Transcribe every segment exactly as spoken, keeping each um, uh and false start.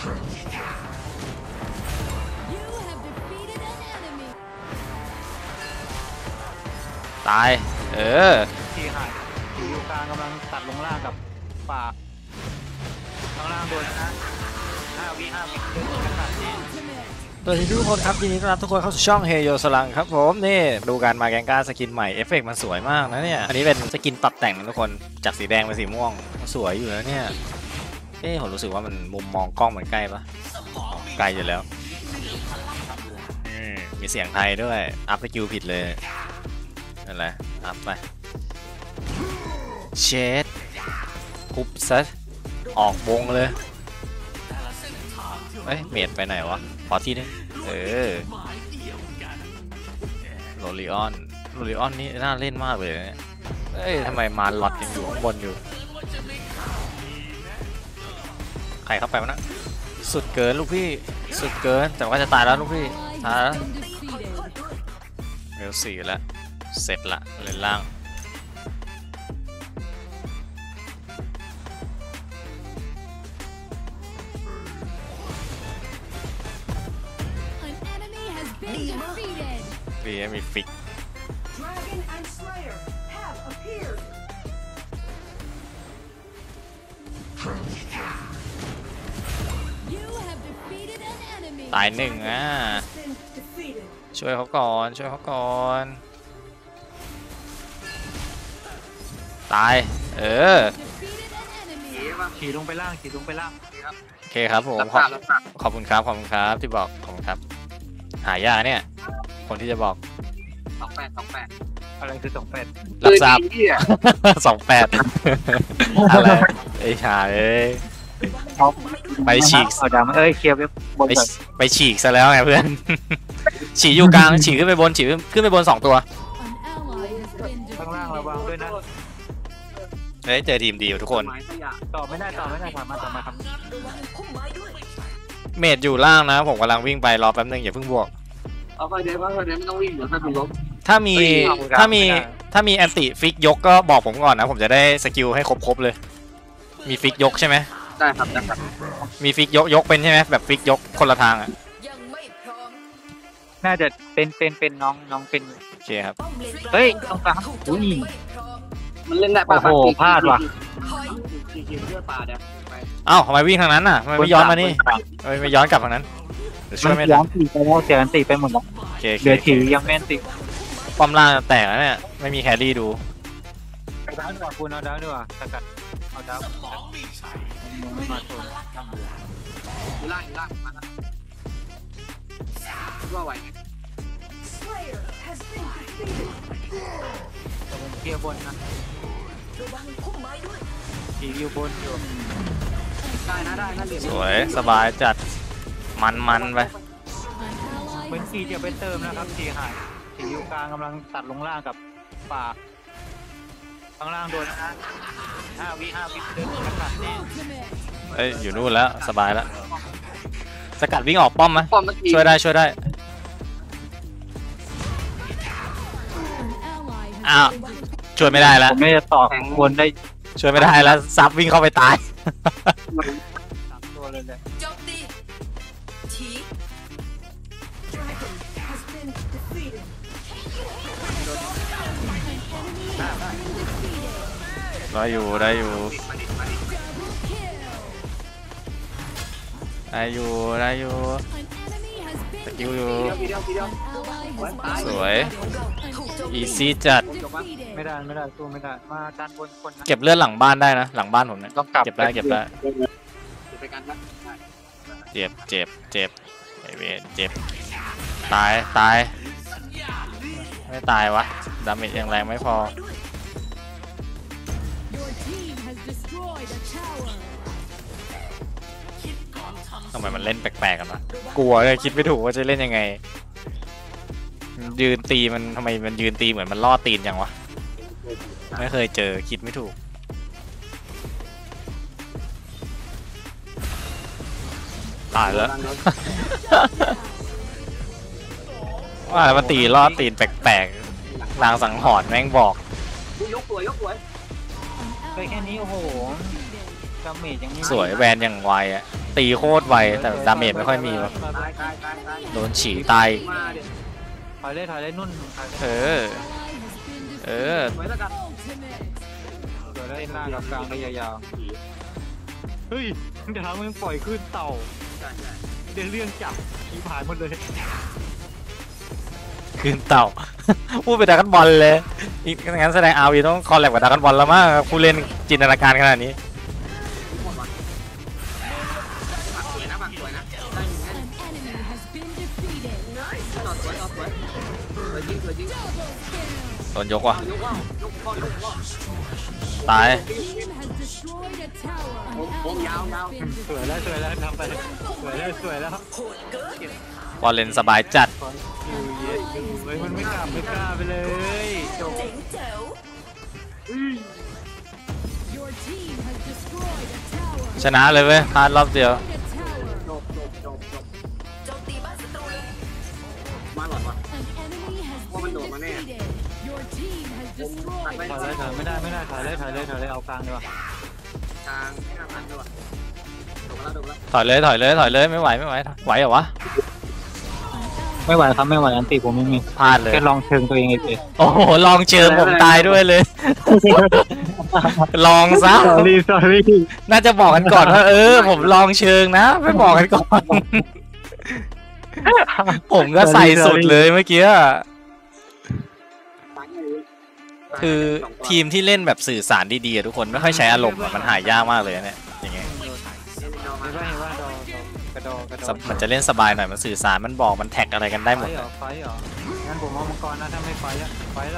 ตายเออทีหายทีอยู่กลางกำลังตัดลงล่างกับป่าข้างล่างโดนนะห้าวิห้าวิเดินกันตัดทีสวัสดีทุกคนครับยินดีต้อนรับทุกคนเข้าสู่ช่องเฮโยสลังครับผมนี่ดูการมาแกงก้าสกินใหม่เอฟเฟกต์มันสวยมากนะเนี่ยอันนี้เป็นสกินปรับแต่งนะทุกคนจากสีแดงเป็นสีม่วงสวยอยู่แล้วเนี่ยเอ๊ะผมรู้สึกว่ามันมุมมองกล้องมันใกล้ปะไกลอยู่แล้วมีเสียงไทยด้วยอัพสกิลผิดเลยนั่นแหละอัพไปเชดคุบซะออกวงเลยเอ้ยเมดไปไหนวะขอที่นึงเออโรลิออนโรลิออนนี่น่าเล่นมากเลยเนี่ยเอ้ยทำไมมาหลอดยังอยู่ข้างบนอยู่ใครเข้าไปวะนะสุดเกินลูกพี่สุดเกินแต่ว่าจะตายแล้วลูกพี่ตายแล้วเร็วสี่แล้วเสร็จละเล่นล่างมีมีฟิกตายหนึ่งอ่ะช่วยเขาก่อนช่วยเขาก่อนตายเออขี่ลงไปล่างขี่ลงไปล่างโอเคครับผมขอบคุณครับขอบคุณครับที่บอกขอบคุณครับหายากเนี่ยคนที่จะบอกสองแปดสองแปดอะไรคือสองแปดรับทราบสองแปดอะไรไอ้ชาเอ้ยไปฉีกเอาดำเอ้ยเคลียร์ไปไปฉีกซะแล้วไงเพื่อนฉีกอยู่กลางฉีกขึ้นไปบนฉีกขึ้นไปบนสองตัวข้างล่างระวังด้วยนะเฮ้ยเจอทีมดีอยู่ทุกคนต่อไม่ได้ต่อไม่ได้ถามมาต่อมาครับเมดอยู่ล่างนะผมกำลังวิ่งไปรอแป๊บนึงอย่าเพิ่งบวกเอาไปเดี๋ยวไปเดี๋ยวไม่ต้องวิ่งเดี๋ยวถ้าเป็นลบถ้ามีถ้ามีถ้ามีแอนติฟิกยกก็บอกผมก่อนนะผมจะได้สกิลให้ครบๆเลยมีฟิกยกใช่ไหมได้ครับได้ครับมีฟิกยกยกเป็นใช่ไหมแบบฟิกยกคนละทางอ่ะน่าจะเป็นเป็นเป็นน้องน้องเป็นโอเคครับเฮ้ยตรงกลางอุ้ยมันเล่นได้ป่ะโอ้โหพลาดว่ะเอ้าทำไมวิ่งทางนั้นน่ะทำไมไม่ย้อนมานี่ทำไมไม่ย้อนกลับทางนั้นช่วยไม่ได้ย้อนตีไปแล้วเสียกันตีไปหมดแล้วเดือดถือยังแม่นติป้อมล่างแตกแล้วเนี่ยไม่มีแครี่ดูดาวด้วยคุณเอาดาวด้วยสกัดเอาดาวมาโซนทำเลยอยู่ล่างอยู่ล่างมาแล้วว่าไหวไหมผมเกียร์บนนะขี่อยู่บนอยู่ได้นะได้นะสวยสบายจัดมันมันไปเหมือนขี่จะไปเติมนะครับขี่หายขี่อยู่กลางกำลังตัดลงล่างกับป่าข้างล่างโดนนะห้าวิห้าวิเดินกันตัดนี่เอ้ยอยู่นู่นแล้วสบายแล้วสกัดวิ่งออกป้อมไหมช่วยได้ช่วยได้อ้าวช่วยไม่ได้แล้วผมไม่จะต่อวนได้ช่วยไม่ได้แล้วซับวิ่งเข้าไปตายสามตัวเลยเลยได้อยู่ได้อยู่ได้อยู่ได้อยู่สกิลอยู่สวยอีซี่จัดไม่ได้ไม่ได้ตัวไม่ได้มาดันบนคนเก็บเลือดหลังบ้านได้นะหลังบ้านผมเนี่ยเก็บได้เก็บได้เจ็บเจ็บเจ็บไอเวทเจ็บตายตายไม่ตายวะดาเมจยังแรงไม่พอทำไมมันเล่นแปลกๆกันวะกลัวเลยคิดไม่ถูกว่าจะเล่นยังไงยืนตีมันทำไมมันยืนตีเหมือนมันล่อตีนอย่างวะไม่เคยเจอคิดไม่ถูกตายแล้วว่าแล้วมันตีล่อตีนแปลกๆนางสังหรณ์แม่งบอกยกตัวยกตัวไปแค่นี้โอ้โหดาเมจยังสวยแวนอย่างไวอ่ะตีโคตรไวแต่ดาเมจไม่ค่อยมีวะตายตายตายตายโดนฉีกตายมาเดี๋ยวถอยเลยถอยเลยนุ่นถอยเลยเออ เออไว้แล้วกันเดี๋ยวได้หน้ากับกลางได้ยาวๆเฮ้ยเดี๋ยวมึงปล่อยขึ้นเต่าใช่ใช่เดี๋ยวเรื่องจับขี้ผายหมดเลยคืนเต่า พูดไปดรากันบอลเลยอีกงั้นแสดงอาวีต้องคอลแลบกับดรากันบอลแล้วมั้งผู้เล่นจินตนาการขนาดนี้หมดว่ะปากสวยนะปากสวยนะได้อยู่แค่ต่อสวยต่อสวยสวยจริงสวยจริงโดนยกว่ะยกว่ายกว่ายกว่าตายโอ้โหยาวยาวสวยแล้วสวยแล้วทำไปสวยแล้วสวยแล้วบอลเลนสบายจัดอยู่เย็นอยู่เฮ้ยมันไม่กลับไม่กล้าไปเลยจบชนะเลยเว้ยพลาดรอบเดียวจบจบจบจบมาหลอดวะว่ามันโดดมาแน่ตัดไปถอยเลยถอยไม่ได้ไม่ได้ถอยเลยถอยเลยถอยเลยเอากลางดีกว่ากลางไม่น่าทันด้วยว่ะโดดมาแล้วโดดมาแล้วถอยเลยถอยเลยถอยเลยไม่ไหวไม่ไหวไหวเหรอวะไม่ไหวครับไม่ไหวอันตีผมไม่มีพลาดเลยแค่ลองเชิงตัวเองเฉยโอ้โหลองเชิญผมตายด้วยเลย ลองซะสอรี่สอรี่น่าจะบอกกันก่อนว่าเออผมลองเชิงนะไม่บอกกันก่อน ผมก็ใส่สุดเลยเมื่อกี้อะคือทีมที่เล่นแบบสื่อสารดีๆอะทุกคนไม่ค่อยใช้อารมณ์อะมันหายากมากเลยเนี่ยอย่างเงี้ยเห็นว่าเห็นว่าดอกระดอกระดอมันจะเล่นสบายหน่อยมันสื่อสารมันบอกมันแท็กอะไรกันได้หมดไฟเหรอไฟเหรองั้นผมเอามังกรนะถ้าไม่ไฟแล้วไฟแล้ว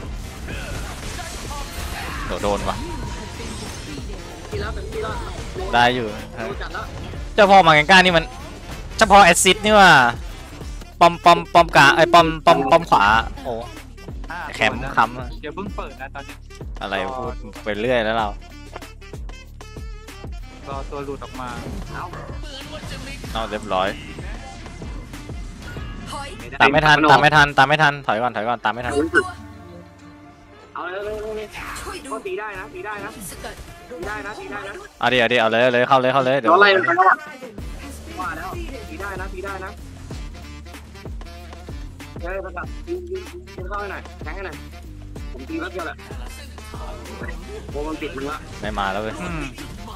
เดี๋ยวโดนวะทีแล้วเป็นทีแล้วได้อยู่รู้จัดแล้วเจ้าพ่อมาแกงก้านี่มันเจ้าพ่อแอซซิดนี่ว่าปอมปอมปอมกาไอ้ปอมปอมปอมขวาโอ้แคมป์ค้ำอะเดี๋ยวเพิ่งเปิดนะตอนนี้อะไรพูดไปเรื่อยแล้วเรารอตัวหลุดออกมาเอาเอาเรียบร้อยตามไม่ทันตามไม่ทันตามไม่ทันถอยก่อนถอยก่อนตามไม่ทันเอาเลยเลยเลยก็ตีได้นะตีได้นะตีได้นะตีได้นะเอาดิเอาดิเอาเลยเอาเลยเข้าเลยเข้าเลยเดี๋ยวเราไล่มันแล้วอ่ะว่าแล้วตีได้นะตีได้นะเฮ้ยประกาศยืนยืนยืนเข้าให้หน่อยแทงให้หน่อยผมตีแป๊บเดียวแหละโบมันปิดมึงละไม่มาแล้วเว้ยอืม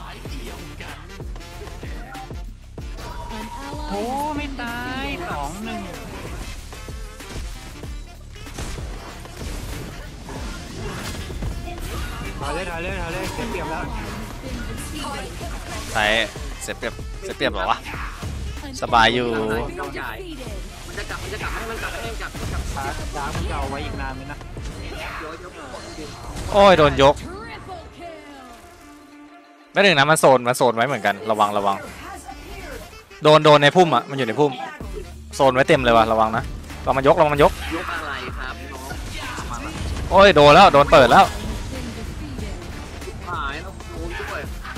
โอ้ไม่ตายสองหนึ่งถอยเลยถอยเลยถอยเลยเสียเปรียบแล้วใช้เสียเปรียบเสียเปรียบเหรอวะสบายอยู่ไม่ต้องจ่ายมันจะกลับมันจะกลับให้มันกลับให้มันกลับมันกลับช้าช้ามันจะเอาไว้อีกนานไหมนะโยนยกโอ้ยโดนยกไม่ถึงนะมันโซนมันโซนไว้เหมือนกันระวังระวังโดนโดนในพุ่มอ่ะมันอยู่ในพุ่มโซนไว้เต็มเลยว่ะระวังนะลองมันยกลองมันยกยกอะไรครับน้องโอ้ยโดนแล้วโดนเปิดแล้วหายแล้วโดนด้วย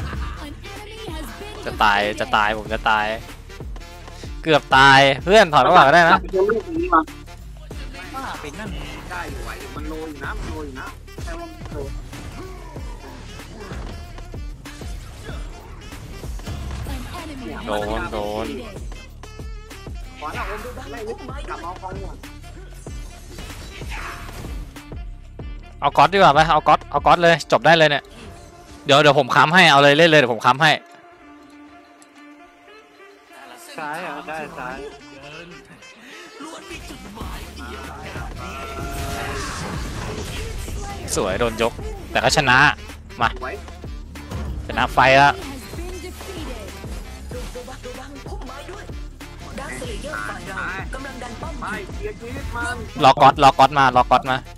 จะตายจะตายผมจะตาย เกือบตายเพื่อนถอยมาก่อนก็ได้นะยังลูกนี้มาป้าเป็นนั่นได้อยู่ไหวมันโลอยู่นะมันโลอยู่นะแค่ว่ามันโลโดนโดนขวานเอาผมดูได้ลึกกลับมาเอาคอนก่อนเอาก๊อตดีกว่าไปเอาก๊อตเอาก๊อตเลยจบได้เลยเนี่ยเดี๋ยวเดี๋ยวผมค้ำให้เอาเลยเล่นเลยเดี๋ยวผมค้ำให้ซ้ายเหรอได้ซ้ายสวยโดนยก แต่ก็ชนะมาไว้ชนะไฟแล้วไปเกียร์ชีวิตมันรอก๊อตรอก๊อตมารอก๊อตมา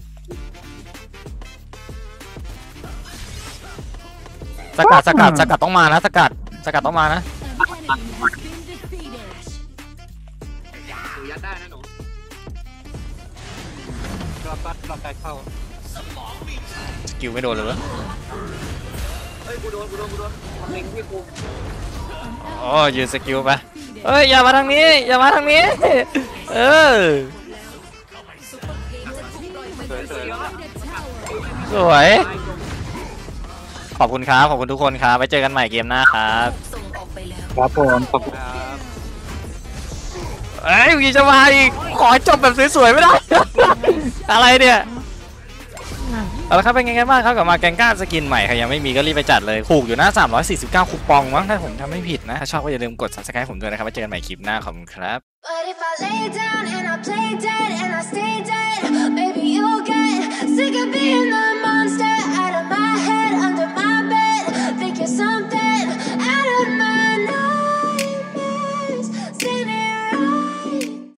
สกัดสกัดสกัดต้องมานะสกัดสกัดต้องมานะถือยัดได้นะหนูรอบปัดรอบไกลเข้าสกิลไม่โดนเลยวะเฮ้ยกูโดนกูโดนกูโดนมันเล็งที่กูโอ้ยืนสกิลไปเอ้ยอย่ามาทางนี้อย่ามาทางนี้เออสวยสวยสวย ขอบคุณครับ ขอบคุณทุกคนครับ ไว้เจอกันใหม่เกมหน้าครับไปแล้วครับผมขอบคุณครับเอ้ยมีจะมาอีกขอจบแบบสวยๆไม่ได้ อะไรเนี่ยเอาละครับเป็นไงกันบ้างครับกับมาแกงก้าสกินใหม่ใครยังไม่มีก็รีบไปจัดเลยถูกอยู่นะสามร้อยสี่สิบเก้าคูปองมั้งถ้าผมทำไม่ผิดนะถ้าชอบก็อย่าลืมกด ซับสไครบ์ ผมด้วยนะครับไว้เจอกันใหม่คลิปหน้าขอบคุณครับ But if I lay down and I play dead and I stay dead, maybe you'll get sick of being the